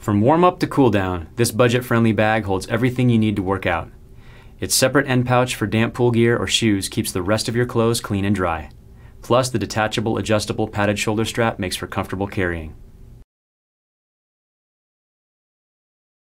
From warm-up to cool-down, this budget-friendly bag holds everything you need to work out. Its separate end pouch for damp pool gear or shoes keeps the rest of your clothes clean and dry. Plus, the detachable, adjustable padded shoulder strap makes for comfortable carrying.